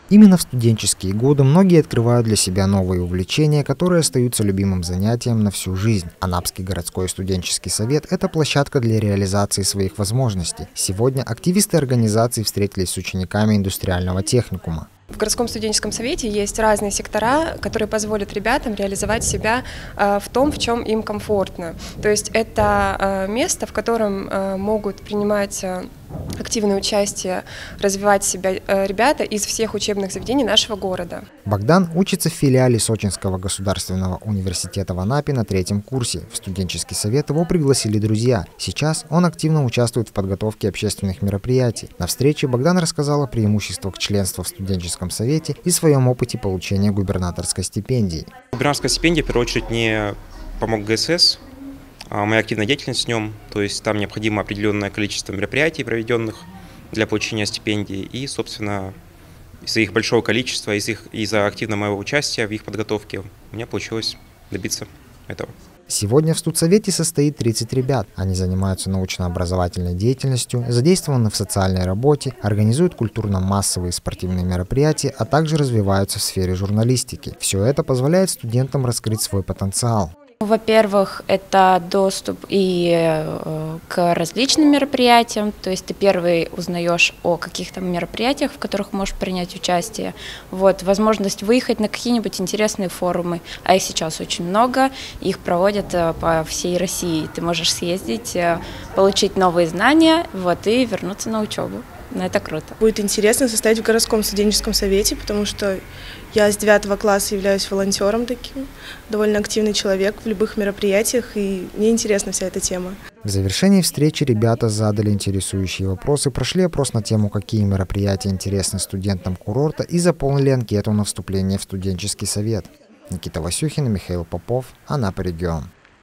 Именно в студенческие годы многие открывают для себя новые увлечения, которые остаются любимым занятием на всю жизнь. Анапский городской студенческий совет – это площадка для реализации своих возможностей. Сегодня активисты организации встретились с учениками индустриального техникума. В городском студенческом совете есть разные сектора, которые позволят ребятам реализовать себя в том, в чем им комфортно. То есть это место, в котором могут принимать активное участие, развивать себя ребята из всех учебных заведений нашего города. Богдан учится в филиале Сочинского государственного университета в Анапе на 3-м курсе. В студенческий совет его пригласили друзья. Сейчас он активно участвует в подготовке общественных мероприятий. На встрече Богдан рассказал о преимуществах членства в студенческом совете и своем опыте получения губернаторской стипендии. Губернаторская стипендия, в первую очередь, мне помог ГСС. Моя активная деятельность в нем, то есть там необходимо определенное количество мероприятий, проведенных для получения стипендии, и, собственно, из-за их большого количества, из-за активного моего участия в их подготовке у меня получилось добиться этого. Сегодня в студсовете состоит 30 ребят. Они занимаются научно-образовательной деятельностью, задействованы в социальной работе, организуют культурно-массовые спортивные мероприятия, а также развиваются в сфере журналистики. Все это позволяет студентам раскрыть свой потенциал. Во-первых, это доступ и к различным мероприятиям, то есть ты первый узнаешь о каких-то мероприятиях, в которых можешь принять участие. Возможность выехать на какие-нибудь интересные форумы, а их сейчас очень много, их проводят по всей России. Ты можешь съездить, получить новые знания и вернуться на учебу. Это круто. Будет интересно состоять в городском студенческом совете, потому что я с 9 класса являюсь волонтером таким, довольно активный человек в любых мероприятиях, и мне интересна вся эта тема. В завершении встречи ребята задали интересующие вопросы, прошли опрос на тему, какие мероприятия интересны студентам курорта, и заполнили анкету на вступление в студенческий совет. Никита Васюхин, Михаил Попов, Анапа регион.